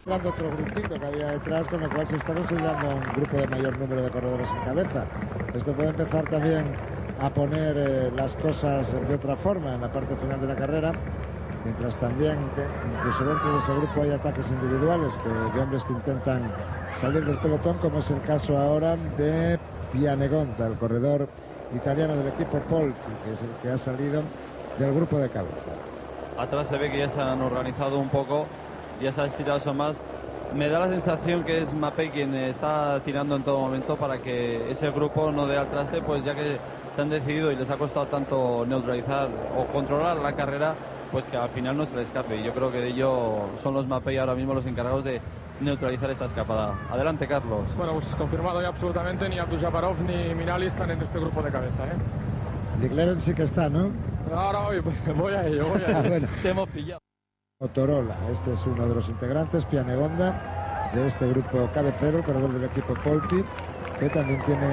Dando otro grupito que había detrás, con lo cual se está considerando un grupo de mayor número de corredores en cabeza. Esto puede empezar también a poner las cosas de otra forma en la parte final de la carrera, mientras también incluso dentro de ese grupo hay ataques individuales de hombres que intentan salir del pelotón, como es el caso ahora de Pianegonda, el corredor italiano del equipo Polti, que es el que ha salido del grupo de cabeza. Atrás se ve que ya se han organizado un poco, ya se ha estirado eso más. Me da la sensación que es Mapei quien está tirando en todo momento para que ese grupo no dé al traste, pues ya que se han decidido y les ha costado tanto neutralizar o controlar la carrera, pues que al final no se le escape. Y yo creo que de ello son los Mapei ahora mismo los encargados de neutralizar esta escapada. Adelante, Carlos. Bueno, pues confirmado ya absolutamente, ni Abdul-Jabbarov ni Minali están en este grupo de cabeza, Dick Leven sí que está, ¿no? Ahora voy a ello. Bueno. Te hemos pillado. Motorola, este es uno de los integrantes, Pianegonda, de este grupo cabecero, el corredor del equipo Polti, que también tiene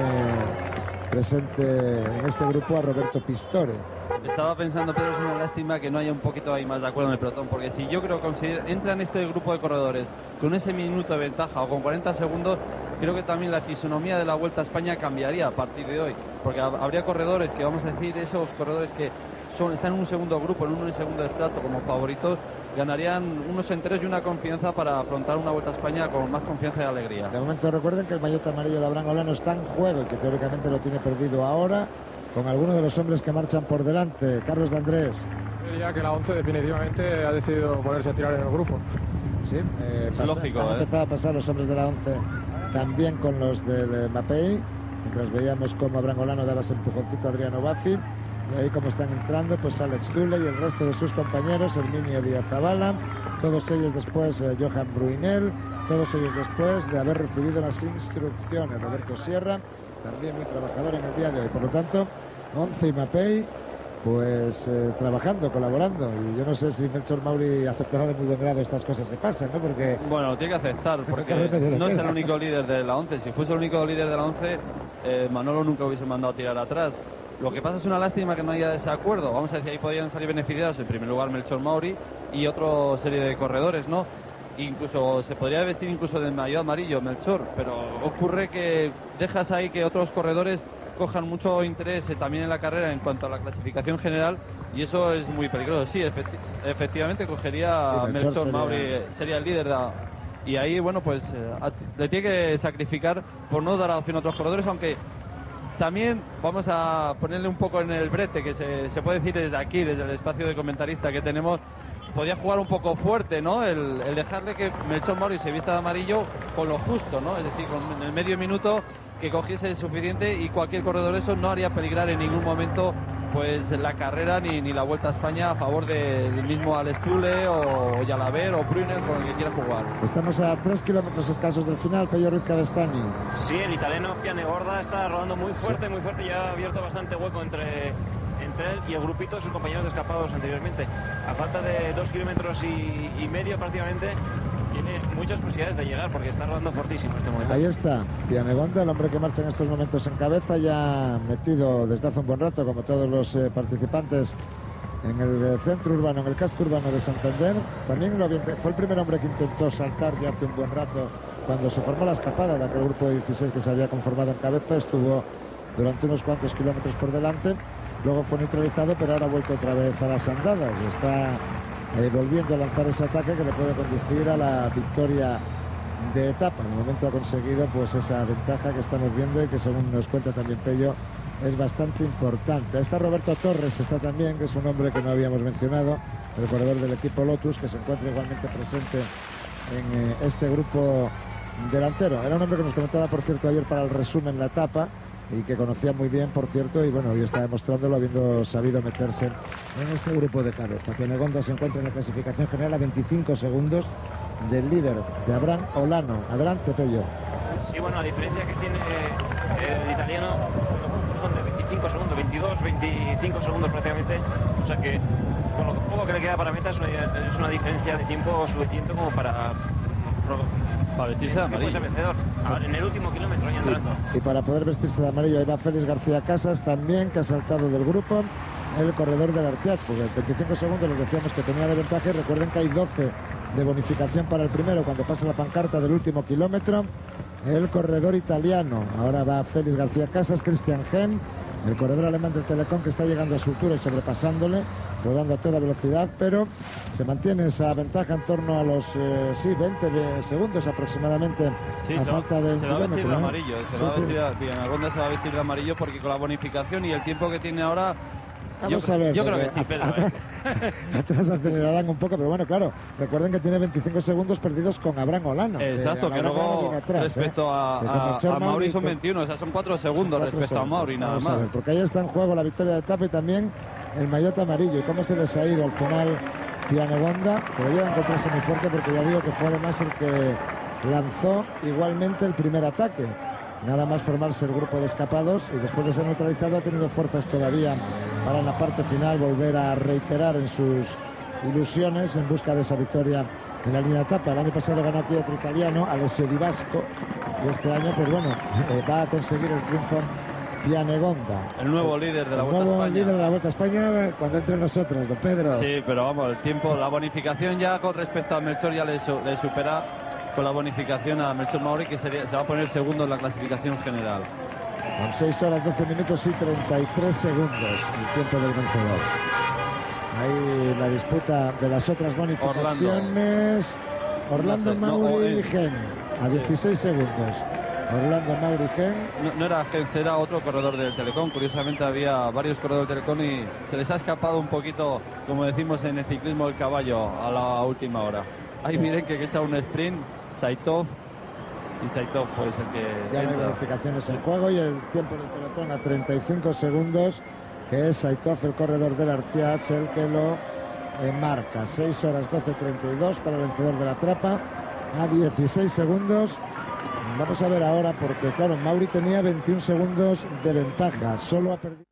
presente en este grupo a Roberto Pistore. Estaba pensando, Pedro, es una lástima que no haya un poquito ahí más de acuerdo en el pelotón, porque si yo creo que entra en este grupo de corredores con ese minuto de ventaja o con 40 segundos, creo que también la fisonomía de la Vuelta a España cambiaría a partir de hoy, porque habría corredores que, vamos a decir, esos corredores que están en un segundo grupo, en un segundo estrato como favoritos, ganarían unos enteros y una confianza para afrontar una Vuelta a España con más confianza y alegría. De momento recuerden que el maillot amarillo de Abraham Olano está en juego y que teóricamente lo tiene perdido ahora con algunos de los hombres que marchan por delante. Carlos de Andrés. Yo diría que la 11 definitivamente ha decidido ponerse a tirar en el grupo. Sí, es lógico. Han empezado a pasar los hombres de la 11 también con los del Mapei, mientras veíamos cómo Abraham Olano daba ese empujoncito a Adriano Baffi. Y ahí como están entrando, pues Alex Dule y el resto de sus compañeros, Herminio Díaz Zabala, todos ellos después Johan Bruinel, todos ellos después de haber recibido las instrucciones. Roberto Sierra, también muy trabajador en el día de hoy. Por lo tanto, 11 y Mapei, pues trabajando, colaborando. Y yo no sé si Melchor Mauri aceptará de muy buen grado estas cosas que pasan, ¿no? Porque bueno, tiene que aceptar, porque no es el único líder de la 11. Si fuese el único líder de la 11, Manolo nunca hubiese mandado a tirar atrás. Lo que pasa es una lástima que no haya ese acuerdo. Vamos a decir, ahí podrían salir beneficiados en primer lugar Melchor Mauri y otra serie de corredores, ¿no? Incluso se podría vestir incluso de maillot amarillo Melchor, pero ocurre que dejas ahí que otros corredores cojan mucho interés también en la carrera en cuanto a la clasificación general, y eso es muy peligroso. Sí, efectivamente cogería sí, Melchor Mauri, sería el líder y ahí, bueno, pues le tiene que sacrificar por no dar opción a otros corredores, aunque también vamos a ponerle un poco en el brete, que se puede decir desde aquí, desde el espacio de comentarista que tenemos. Podía jugar un poco fuerte, ¿no? El dejarle que Melchor Mauri se vista de amarillo con lo justo, ¿no? Es decir, con el medio minuto que cogiese suficiente, y cualquier corredor de eso no haría peligrar en ningún momento pues la carrera ni la Vuelta a España a favor del mismo Alex Dule o Jalaber o Brunner, con el que quiera jugar. Estamos a 3 kilómetros escasos del final. Pello Ruiz Cabestany. Sí, el italiano Pianegonda está rodando muy fuerte, sí, muy fuerte, y ha abierto bastante hueco entre él y el grupito de sus compañeros escapados anteriormente. A falta de 2 kilómetros y medio prácticamente, tiene muchas posibilidades de llegar porque está rodando fortísimo en este momento. Ahí está Pianegonda, el hombre que marcha en estos momentos en cabeza, ya metido desde hace un buen rato, como todos los participantes, en el centro urbano, en el casco urbano de Santander. También fue el primer hombre que intentó saltar ya hace un buen rato cuando se formó la escapada de aquel grupo de 16 que se había conformado en cabeza. Estuvo durante unos cuantos kilómetros por delante, luego fue neutralizado, pero ahora ha vuelto otra vez a las andadas y está volviendo a lanzar ese ataque que le puede conducir a la victoria de etapa. De momento ha conseguido pues esa ventaja que estamos viendo y que, según nos cuenta también Pello, es bastante importante. Está Roberto Torres, está también, que es un hombre que no habíamos mencionado, el corredor del equipo Lotus, que se encuentra igualmente presente en este grupo delantero. Era un hombre que nos comentaba, por cierto, ayer para el resumen la etapa, y que conocía muy bien, por cierto, y bueno, hoy está demostrándolo habiendo sabido meterse en este grupo de cabeza. Pianegonda se encuentra en la clasificación general a 25 segundos del líder, de Abraham Olano. Adelante, Pello. Sí, bueno, la diferencia que tiene el italiano son de 25 segundos, 22, 25 segundos prácticamente, o sea que con lo poco que le queda para meta es una diferencia de tiempo suficiente como para vestirse de amarillo. Ahora, en el último kilómetro ya entrando. Y para poder vestirse de amarillo, ahí va Félix García Casas también, que ha saltado del grupo, el corredor del Arteach, porque 25 segundos les decíamos que tenía de ventaja, y recuerden que hay 12 de bonificación para el primero cuando pasa la pancarta del último kilómetro. El corredor italiano, ahora va Félix García Casas, Christian Hem, el corredor alemán del Telecom, que está llegando a su altura y sobrepasándole, rodando a toda velocidad, pero se mantiene esa ventaja en torno a los 20 segundos aproximadamente, sí, a falta de un se va a vestir de kilómetro, ¿no? amarillo, Sí. Anaconda se va a vestir de amarillo porque con la bonificación y el tiempo que tiene ahora, Vamos a ver, yo creo que sí, Pedro. Atrás acelerarán un poco, pero bueno, claro, recuerden que tiene 25 segundos perdidos con Abraham Olano. Exacto, que luego respecto a Mauri son 21, o sea, son 4 segundos respecto a Mauri, nada más. A ver, porque ahí está en juego la victoria de etapa y también el maillot amarillo. Y cómo se les ha ido al final Pianegonda, que debía encontrarse muy fuerte, porque ya digo que fue además el que lanzó igualmente el primer ataque. Nada más formarse el grupo de escapados y después de ser neutralizado ha tenido fuerzas todavía para en la parte final volver a reiterar en sus ilusiones en busca de esa victoria en la línea de etapa. El año pasado ganó aquí otro italiano, Alessio Di Vasco, y este año pues bueno, va a conseguir el triunfo Pianegonda. El nuevo líder de la Vuelta a España. El nuevo líder de la Vuelta a España cuando entre nosotros, don Pedro. Sí, pero vamos, el tiempo, la bonificación ya con respecto a Melchor ya le supera con la bonificación a Melchor Mauri, que se va a poner segundo en la clasificación general. Con 6 horas, 12 minutos y 33 segundos el tiempo del vencedor. Ahí la disputa de las otras bonificaciones. Orlando Mauri Gen, a 16 segundos. Orlando Mauri Gen. No era Gen, era otro corredor del Telecom. Curiosamente había varios corredores del Telecom y se les ha escapado un poquito, como decimos en el ciclismo, el caballo a la última hora. Ahí miren que echa un sprint Saitov, y Saitov pues el que ya no hay bonificaciones en juego y el tiempo del pelotón a 35 segundos, que es Saitov, el corredor del Artiach, el que lo marca. 6 horas 12:32 para el vencedor de la Trapa, a 16 segundos. Vamos a ver ahora, porque claro, Mauri tenía 21 segundos de ventaja, solo ha perdido